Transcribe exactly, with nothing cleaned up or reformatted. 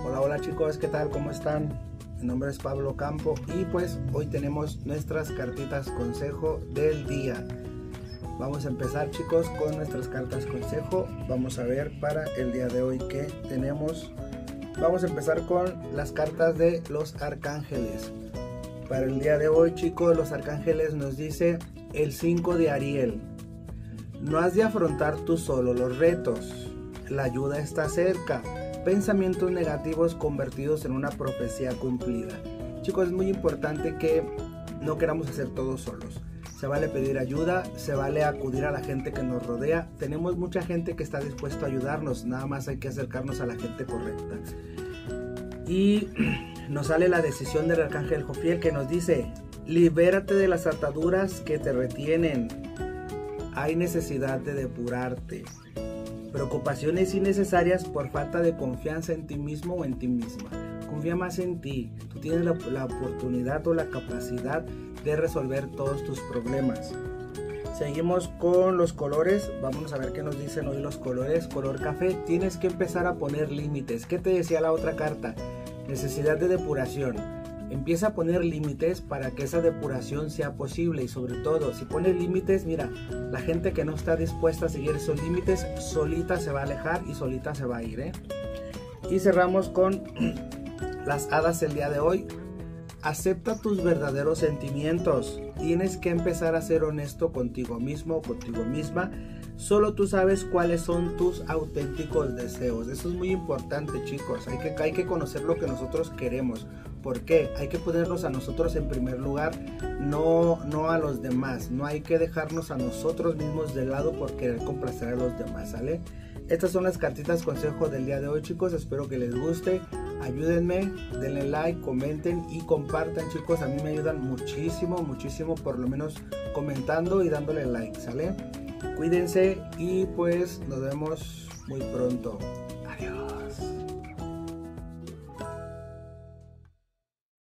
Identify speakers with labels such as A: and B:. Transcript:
A: Hola, hola chicos, ¿qué tal? ¿Cómo están? Mi nombre es Pablo Campo y pues hoy tenemos nuestras cartitas consejo del día. Vamos a empezar chicos con nuestras cartas consejo. Vamos a ver para el día de hoy qué tenemos. Vamos a empezar con las cartas de los arcángeles. Para el día de hoy chicos, los arcángeles nos dice el cinco de Ariel. No has de afrontar tú solo los retos. La ayuda está cerca. Pensamientos negativos convertidos en una profecía cumplida. Chicos, es muy importante que no queramos hacer todo solos. Se vale pedir ayuda, se vale acudir a la gente que nos rodea. Tenemos mucha gente que está dispuesta a ayudarnos, nada más hay que acercarnos a la gente correcta. Y nos sale la decisión del arcángel Jofiel que nos dice: libérate de las ataduras que te retienen. Hay necesidad de depurarte. Preocupaciones innecesarias por falta de confianza en ti mismo o en ti misma. Confía más en ti. Tú tienes la, la oportunidad o la capacidad de resolver todos tus problemas. Seguimos con los colores. Vamos a ver qué nos dicen hoy los colores. Color café. Tienes que empezar a poner límites. ¿Qué te decía la otra carta? Necesidad de depuración. Empieza a poner límites para que esa depuración sea posible, y sobre todo si pones límites, mira, la gente que no está dispuesta a seguir esos límites solita se va a alejar y solita se va a ir, ¿eh? Y cerramos con las hadas el día de hoy. Acepta tus verdaderos sentimientos. Tienes que empezar a ser honesto contigo mismo, contigo misma. Solo tú sabes cuáles son tus auténticos deseos. Eso es muy importante, chicos. Hay que, hay que conocer lo que nosotros queremos. ¿Por qué? Hay que ponernos a nosotros en primer lugar, no, no a los demás. No hay que dejarnos a nosotros mismos de lado por querer complacer a los demás, ¿sale? Estas son las cartitas consejo del día de hoy, chicos. Espero que les guste. Ayúdenme, denle like, comenten y compartan, chicos. A mí me ayudan muchísimo, muchísimo, por lo menos comentando y dándole like, ¿sale? Cuídense y pues nos vemos muy pronto. Adiós.